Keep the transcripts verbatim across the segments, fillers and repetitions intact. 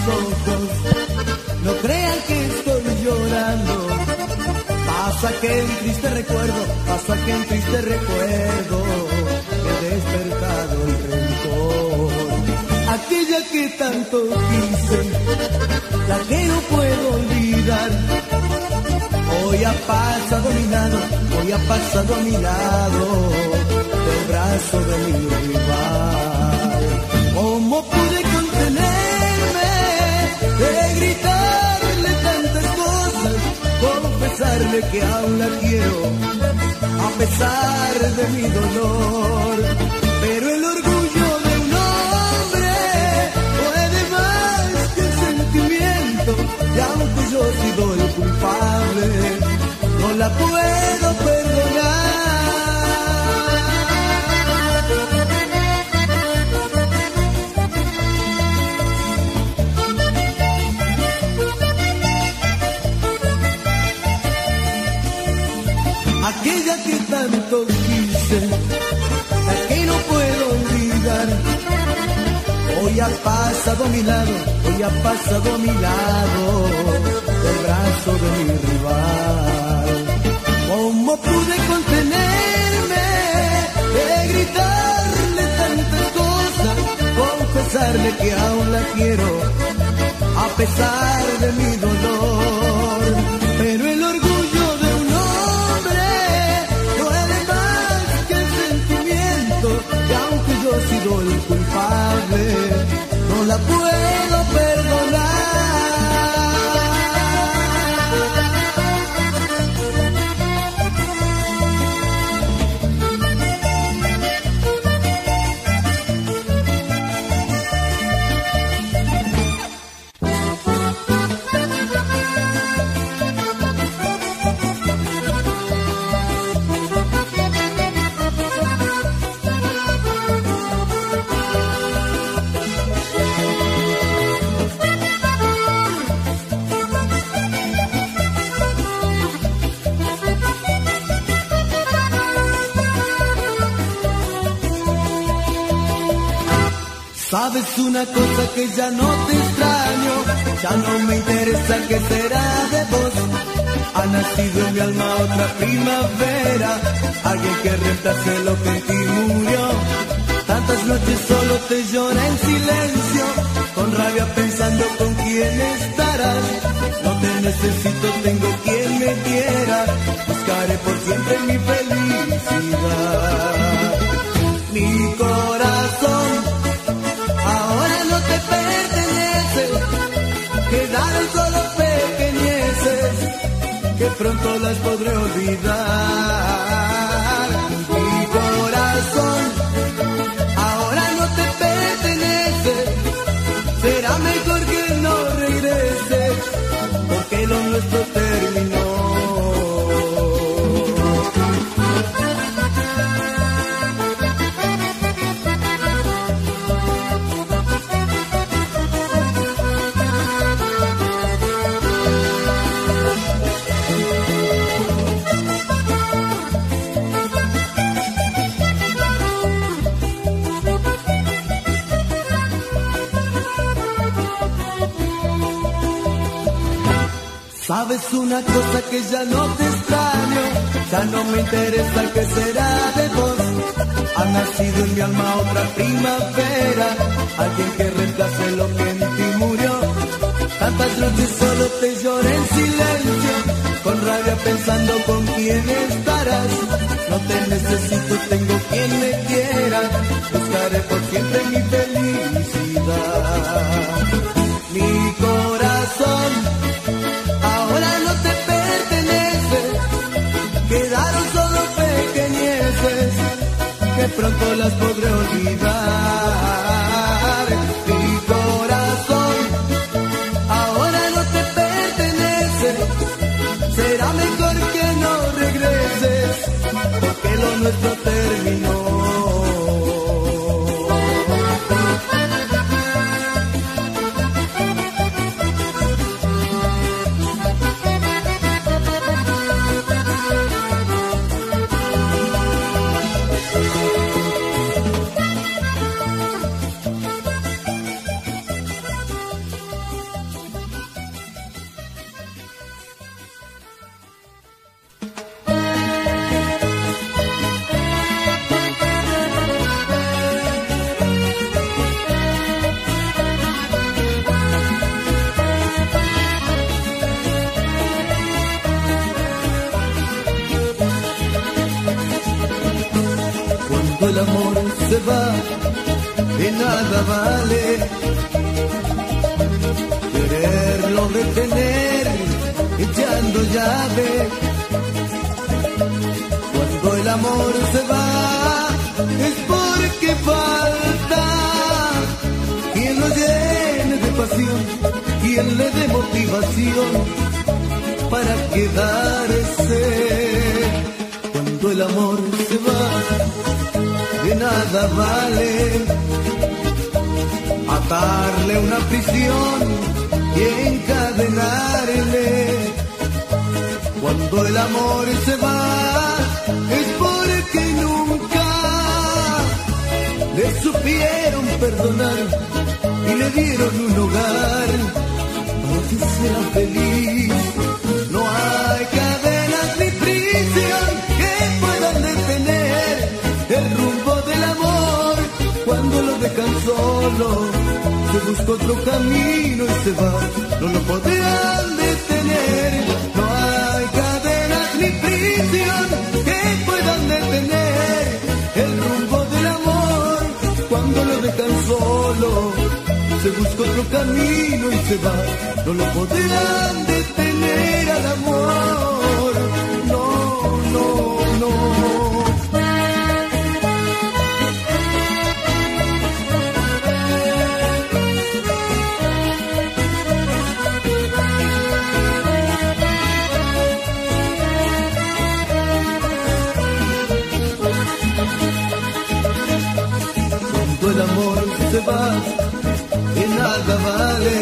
ojos, no crean que estoy llorando. Pasa que en triste recuerdo, pasa que en triste recuerdo he despertado el rencor. Aquella que tanto quise, la que no puedo olvidar, hoy ha pasado a mi lado, hoy ha pasado a mi lado, del brazo de mi rival. ¿Cómo pude contenerme de gritarle tantas cosas, confesarle que aún la quiero, a pesar de mi dolor? Pero el orgullo de un hombre puede más que el sentimiento, y aunque yo he sido el culpable, no la puedo perdonar. Aquella que tanto quise, la que no puedo olvidar, hoy ha pasado a mi lado, hoy ha pasado a mi lado, del brazo de mi rival. ¿Cómo pude contenerme de gritarle tantas cosas, confesarle que aún la quiero, a pesar de mi dolor? Pero el orgullo de un hombre duele más que el sentimiento, y aunque yo he sido el culpable, no la puedo perdonar. Sabes una cosa, que ya no te extraño, ya no me interesa qué será de vos. Ha nacido en mi alma otra primavera, alguien que reemplace lo que en ti murió. Tantas noches solo te llora en silencio, con rabia pensando con quién estarás. No te necesito, tengo quien me quiera, buscaré por siempre mi felicidad. Mi corazón ahora no te pertenece, quedaron solo pequeñeces que pronto las podré olvidar. Mi corazón ahora no te pertenece, será mejor que no regreses, porque lo nuestro terminó. Sabes una cosa, que ya no te extraño, ya no me interesa qué será de vos. Ha nacido en mi alma otra primavera, alguien que reemplace lo que en ti murió. Tantas noches solo te lloré en silencio, con rabia pensando con quién estarás. No te necesito, tengo quien me quiera, buscaré por siempre mi felicidad. Mi corazón ahora no te pertenece, quedaron solo pequeñeces que pronto las podré olvidar. Mi corazón ahora no te pertenece, será mejor que no regreses, porque lo nuestro terminó. se va, de nada vale quererlo detener, echando llave. Cuando el amor se va, es porque falta quien lo llene de pasión, quien le dé motivación para quedarse. Cuando el amor se va, de nada vale atarle una prisión y encadenarle. Cuando el amor se va, es porque nunca le supieron perdonar y le dieron un hogar para que sea feliz. No hay cadenas ni prisión que puedan detener el rumbo del amor. Cuando lo dejan solo, se busca otro camino y se va, no lo podrán detener. No hay cadenas ni prisión que puedan detener el rumbo del amor. Cuando lo dejan solo, se busca otro camino y se va, no lo podrán detener al amor. No, no, no. El amor se va, y nada vale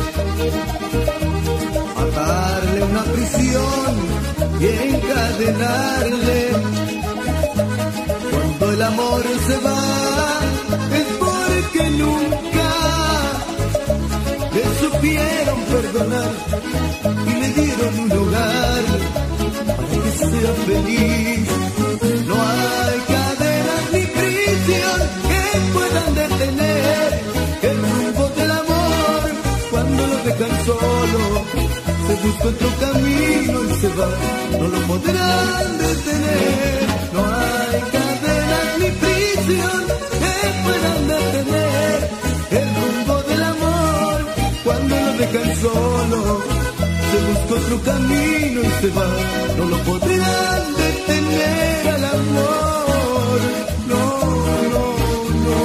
atarle una prisión y encadenarle. Cuando el amor se va, es porque nunca le supieron perdonar y le dieron un hogar para que sea feliz. No hay cadenas ni prisión que puedan detener el rumbo del amor. Cuando lo dejan solo, se busca otro camino y se va, no lo podrán detener. No hay cadenas ni prisión que puedan detener el rumbo del amor. Cuando lo dejan solo, se busca otro camino y se va, no lo podrán detener al amor. No, no, no.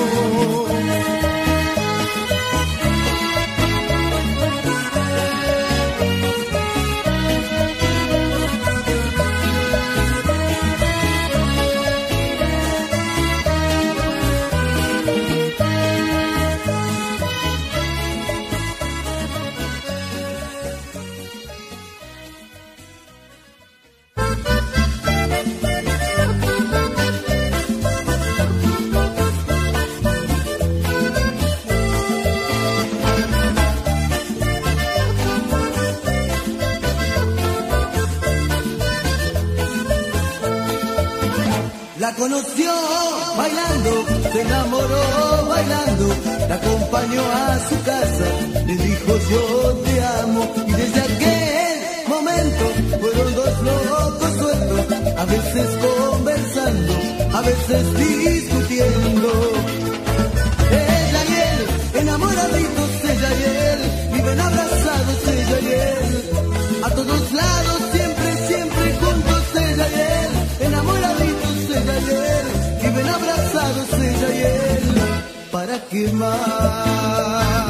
La conoció bailando, se enamoró bailando, la acompañó a su casa, le dijo yo te amo, y desde aquel momento fueron dos locos sueltos, a veces conversando, a veces discutiendo. Ella y él, enamoraditos, ella y él, viven abrazados, ella y él, a todos lados, siempre, siempre juntos, ella y él, enamoraditos, ella y él, viven abrazados, ella y él, ¿para qué más?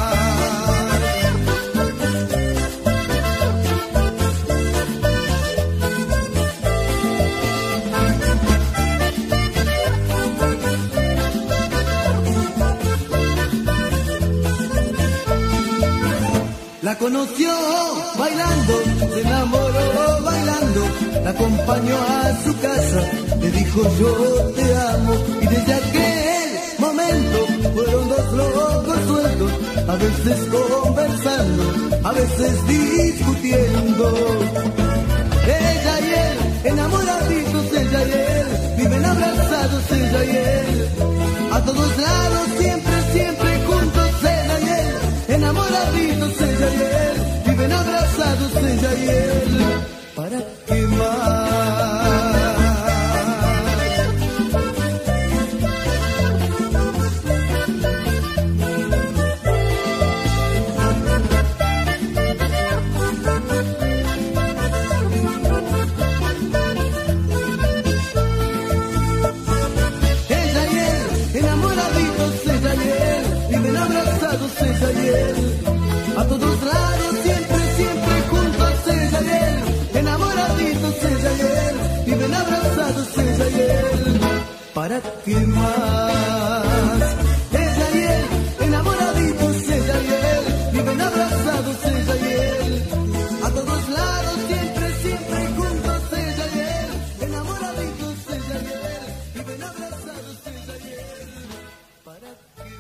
La conoció bailando, se enamoró bailando, la acompañó a su casa, le dijo yo te amo, y desde aquel momento fueron dos locos sueltos, a veces conversando, a veces discutiendo. Ella y él, enamoraditos, ella y él, viven abrazados, ella y él, a todos lados, siempre, siempre juntos, ella y él, enamoraditos, ella y él, viven abrazados, ella y él, ¿para qué más? todos lados, siempre, siempre juntos ella y él, enamoraditos ella y él, viven abrazados ella y él. ¿Para qué más? Ella y él, enamoraditos ella y él, viven abrazados ella y él, a todos lados, siempre, siempre juntos ella y él, enamoraditos ella y él, viven abrazados ella y él. ¿Para qué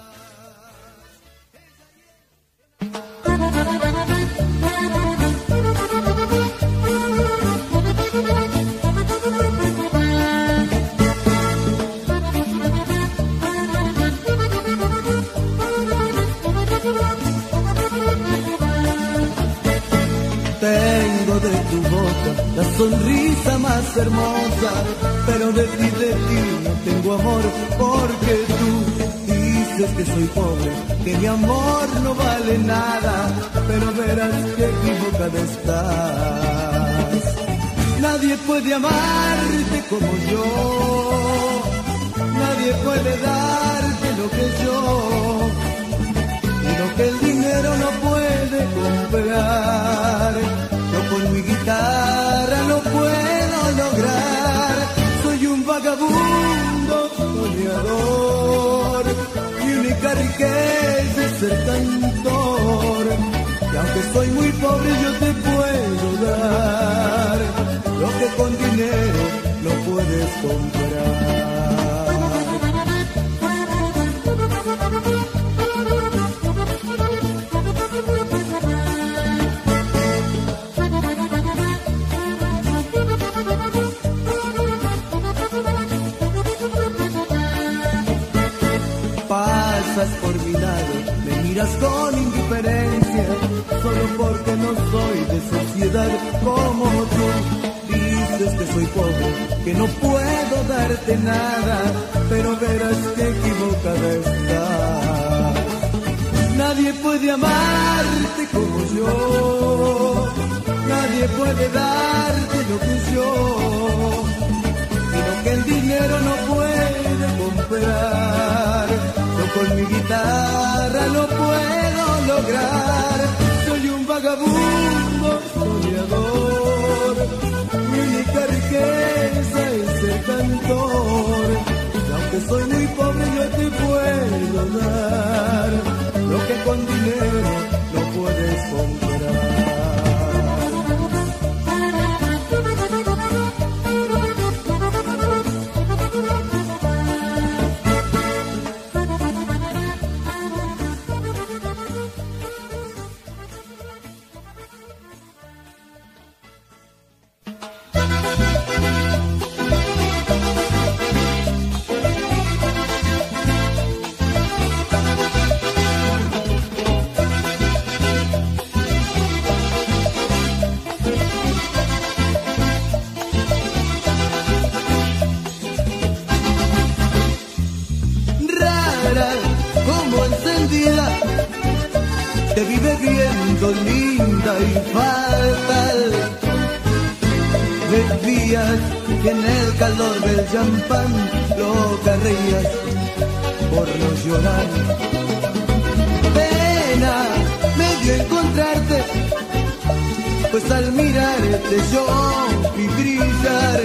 Tengo de tu boca la sonrisa más hermosa, pero de ti, de ti no tengo amor, porque tú dices que soy pobre, que mi amor no vale nada, pero verás que equivocada estás. Nadie puede amarte como yo, nadie puede darte lo que yo, y lo que el dinero no puede comprar. Yo con mi guitarra no puedo lograr, soy un vagabundo soñador, mi única riqueza es ser cantor, y aunque soy muy pobre yo te puedo dar lo que con dinero no puedes comprar. Pasas por mi lado, me miras con indiferencia, solo porque no soy de sociedad como tú. Dices que soy pobre, que no puedo darte nada, pero verás que equivocada estás. Nadie puede amarte como yo, nadie puede darte lo que yo, y lo que el dinero no puede comprar. Yo con mi guitarra no puedo lograr, soy un vagabundo soñador, mi única riqueza es ser cantor, y aunque soy muy pobre yo te puedo dar lo que con dinero no puedes comprar. Te vive viendo linda y fatal. Decías que en el calor del champán loca reías por no llorar. Pena me dio encontrarte, pues al mirarte yo vi brillar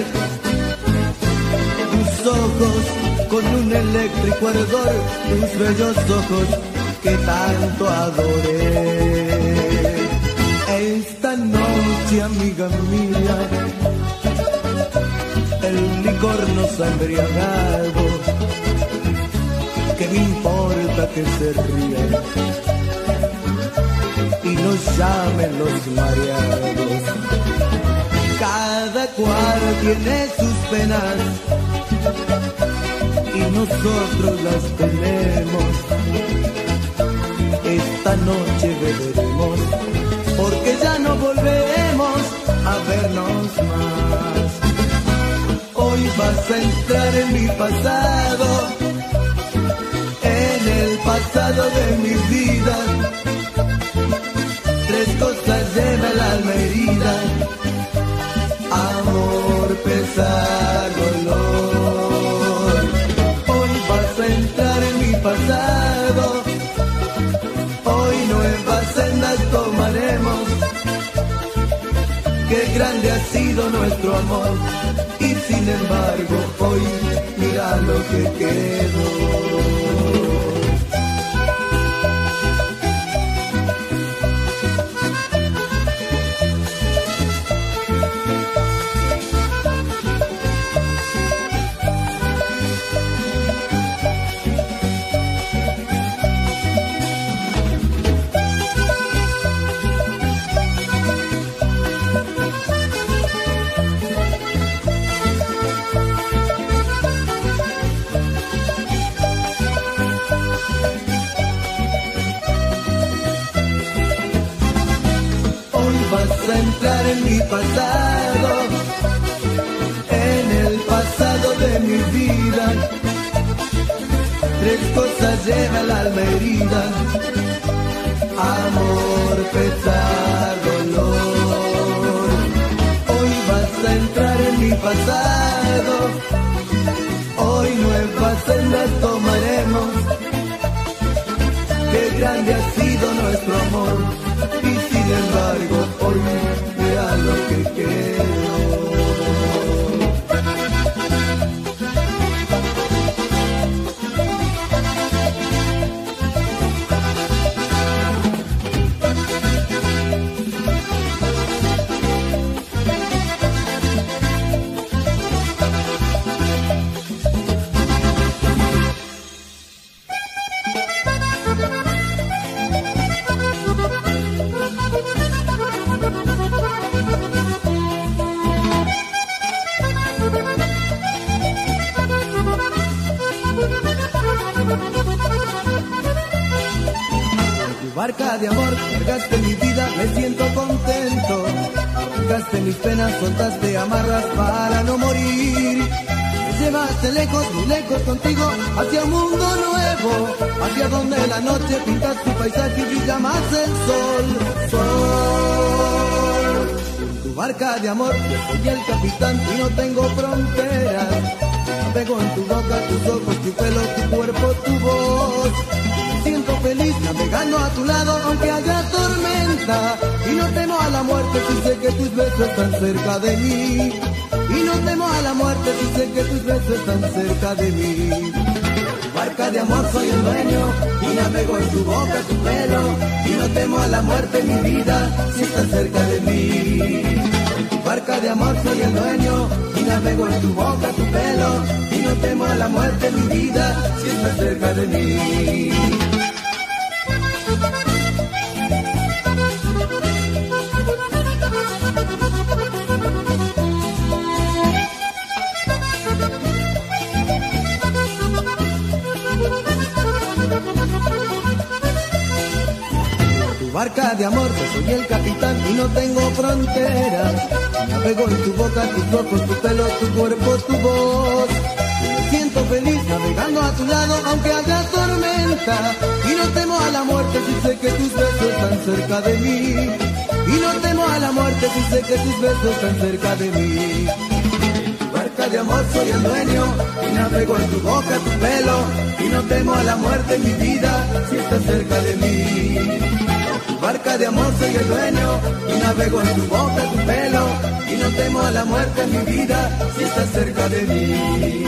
tus ojos con un eléctrico ardor, tus bellos ojos que tanto adoré. Esta noche, amiga mía, el licor nos ha embriagado. ¿Qué me importa que se rían y nos llamen los mareados? Cada cual tiene sus penas y nosotros las tenemos. Esta noche beberemos, porque ya no volveremos a vernos más. Hoy vas a entrar en mi pasado, en el pasado de mi vida. Tres cosas llena el alma herida: amor, pesar, dolor. Hoy vas a entrar en mi pasado, hoy no vas a andar amor. Y sin embargo hoy mira lo que quedó. Vas a entrar en mi pasado, en el pasado de mi vida. Tres cosas lleva el alma herida: amor, pesar, dolor. Hoy vas a entrar en mi pasado, hoy nuevas sendas tomaremos. Qué grande ha sido nuestro amor. Y sin embargo hoy mira lo que quedó. Barca de amor, cargaste mi vida, me siento contento. Arrancaste mis penas, soltaste amarras para no morir. Me llevaste lejos, muy lejos contigo, hacia un mundo nuevo, hacia donde la noche pinta su paisaje y brilla más el sol. Sol. En tu barca de amor, yo soy el capitán y no tengo fronteras. Navego en tu boca, tus ojos, tu pelo, tu cuerpo, tu voz. Siento feliz navegando a tu lado aunque haya tormenta. Y no temo a la muerte si sé que tus besos están cerca de mí. Y no temo a la muerte si sé que tus besos están cerca de mí. Barca de amor soy el dueño y navego en tu boca, tu pelo. Y no temo a la muerte mi vida si estás cerca de mí. En tu barca de amor soy el dueño y navego en tu boca, tu pelo. Y no temo a la muerte mi vida si estás cerca de mí. Barca de amor, yo soy el capitán y no tengo fronteras. Navego en tu boca, tus ojos, tu pelo, tu cuerpo, tu voz. Me siento feliz navegando a tu lado aunque haya tormenta. Y no temo a la muerte si sé que tus besos están cerca de mí. Y no temo a la muerte si sé que tus besos están cerca de mí. En tu barca de amor soy el dueño y navego en tu boca, tu pelo. Y no temo a la muerte en mi vida si estás cerca de mí. Barca de amor soy el dueño y navego en tu boca, tu pelo. Y no temo a la muerte en mi vida si estás cerca de mí.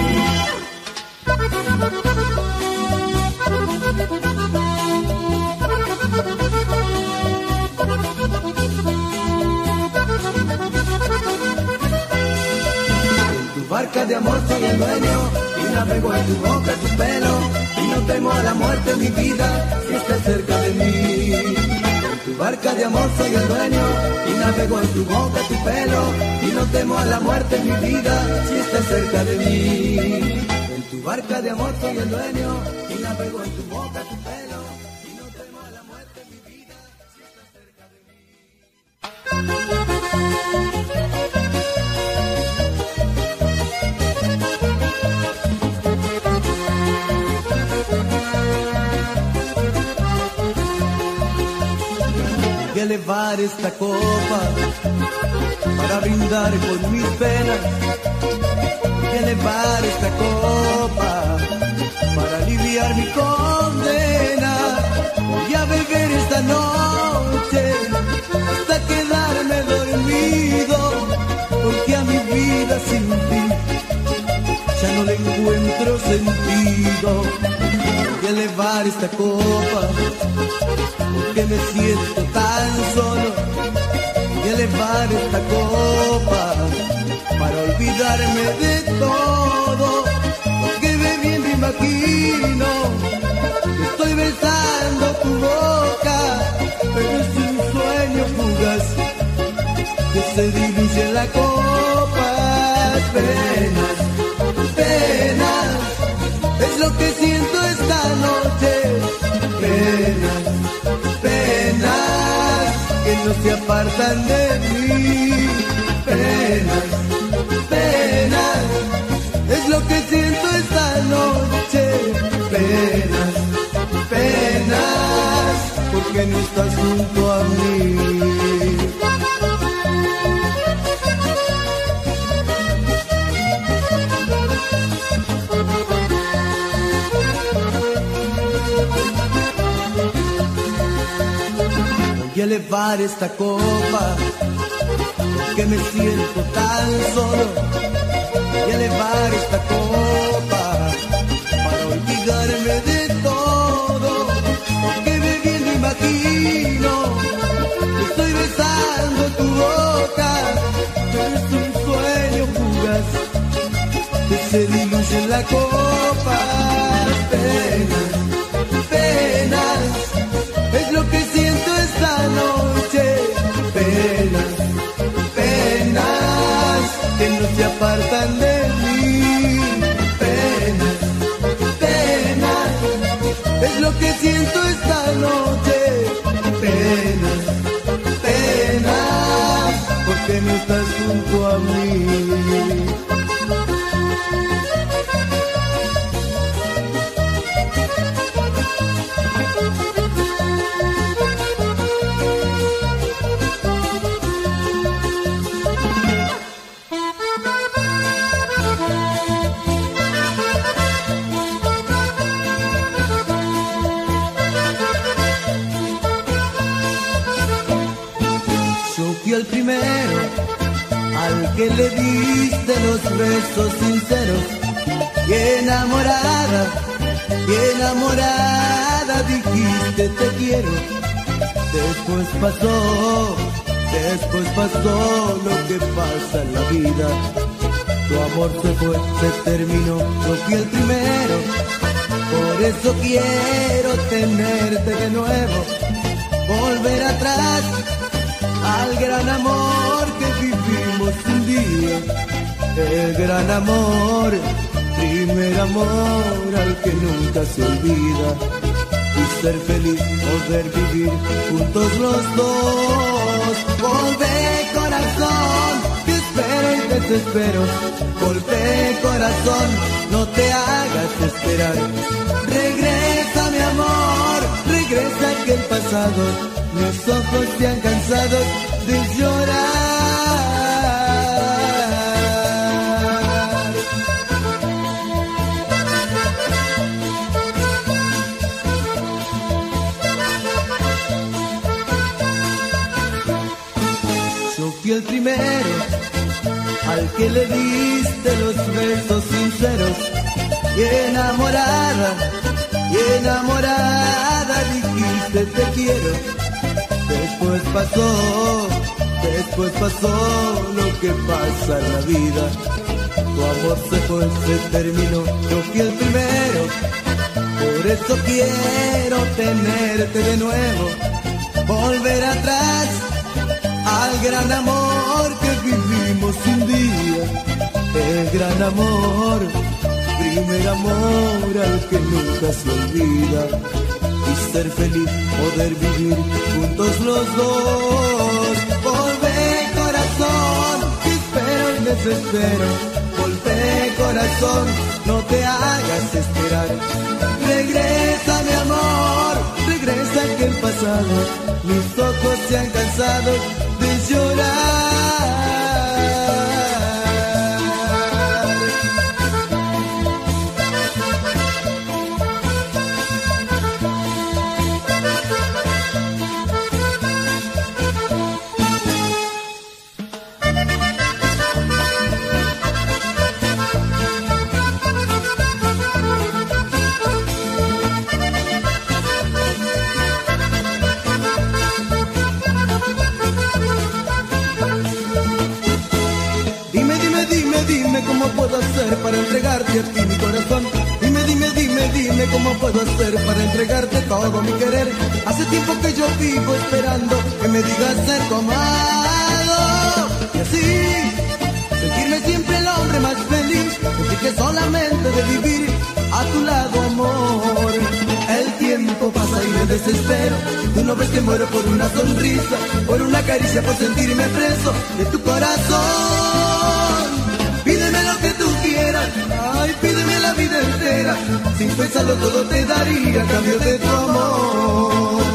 En tu barca de amor soy el dueño y navego en tu boca, tu pelo. Y no temo a la muerte en mi vida si estás cerca de mí. Tu barca de amor soy el dueño y navego en tu boca, tu pelo. Y no temo a la muerte en mi vida si estás cerca de mí. En tu barca de amor soy el dueño y navego en tu boca, tu pelo. Y no temo a la muerte en mi vida si estás cerca de mí. Y elevar esta copa para brindar con mis penas. Y elevar esta copa para aliviar mi condena. Voy a beber esta noche hasta quedarme dormido, porque a mi vida sentido de elevar esta copa, porque me siento tan solo, de elevar esta copa para olvidarme de todo, porque bebiendo imagino que estoy besando tu boca, pero es un sueño fugaz que se diluye en la copa. Penas, penas, es lo que siento esta noche. Penas, penas, que no se apartan de mí. Penas, penas, es lo que siento esta noche. Penas, penas, porque no estás junto a mí. Y elevar esta copa, porque me siento tan solo. Y elevar esta copa, para olvidarme de todo, porque bebiendo imagino que estoy besando tu boca, pero es un sueño fugaz que se diluye en la copa. Penas, penas, es lo que siento esta noche. Penas, penas, que no se apartan de mí. Penas, penas, es lo que siento esta noche. Penas, penas, porque no estás junto a mí. El primero al que le diste los besos sinceros, y enamorada, y enamorada dijiste te quiero. Después pasó, después pasó lo que pasa en la vida. Tu amor se fue, se terminó, yo fui el primero. Por eso quiero tenerte de nuevo, volver atrás al gran amor que vivimos un día, el gran amor, primer amor al que nunca se olvida, y ser feliz, poder vivir juntos los dos. Volvé corazón, que espero y desespero, volvé corazón, no te hagas esperar. Regresa mi amor, regresa que el pasado, mis ojos se han cansado de llorar. Yo fui el primero al que le diste los besos sinceros, y enamorada, y enamorada dijiste te quiero. Después pasó, después pasó lo que pasa en la vida. Tu amor se fue, se terminó, yo fui el primero. Por eso quiero tenerte de nuevo, volver atrás al gran amor que vivimos un día. El gran amor, primer amor al que nunca se olvida, y ser feliz, poder vivir juntos los dos. Volvé corazón, que espero y desespero, volvé corazón, no te hagas esperar. Regresa mi amor, regresa que el pasado, mis ojos se han cansado de llorar. a ti mi corazón. Dime, dime, dime, dime cómo puedo hacer para entregarte todo mi querer. Hace tiempo que yo vivo esperando que me digas ser tu amado. Y así, sentirme siempre el hombre más feliz, sentir que solamente de vivir a tu lado, amor. El tiempo pasa y me desespero, tú no ves que muero por una sonrisa, por una caricia, por sentirme preso de tu corazón. Pídeme lo que tú quieras, ay, pídeme la vida entera, sin pensarlo todo te daría a cambio de tu amor.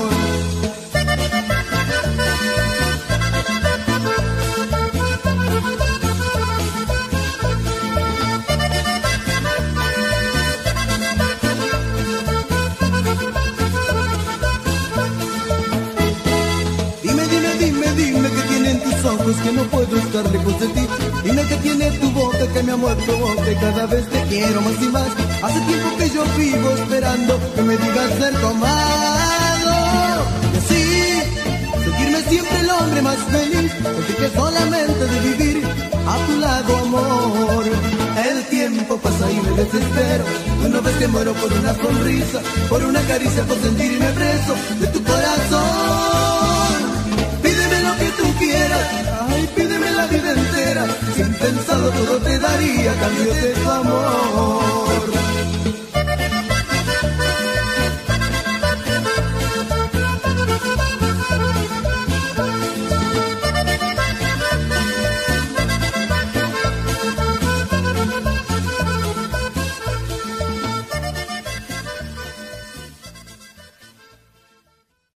Que no puedo estar lejos de ti. Dime que tiene tu boca que me ha muerto boca y cada vez te quiero más y más. Hace tiempo que yo vivo esperando que me digas ser tu amado. Y así, sentirme siempre el hombre más feliz, sentir que solamente de vivir a tu lado, amor. El tiempo pasa y me desespero, tú no ves que muero por una sonrisa, por una caricia, por sentirme preso de tu corazón. Pídeme lo que tú quieras, ay, pídeme la vida entera, sin pensarlo todo te daría a cambio de tu amor.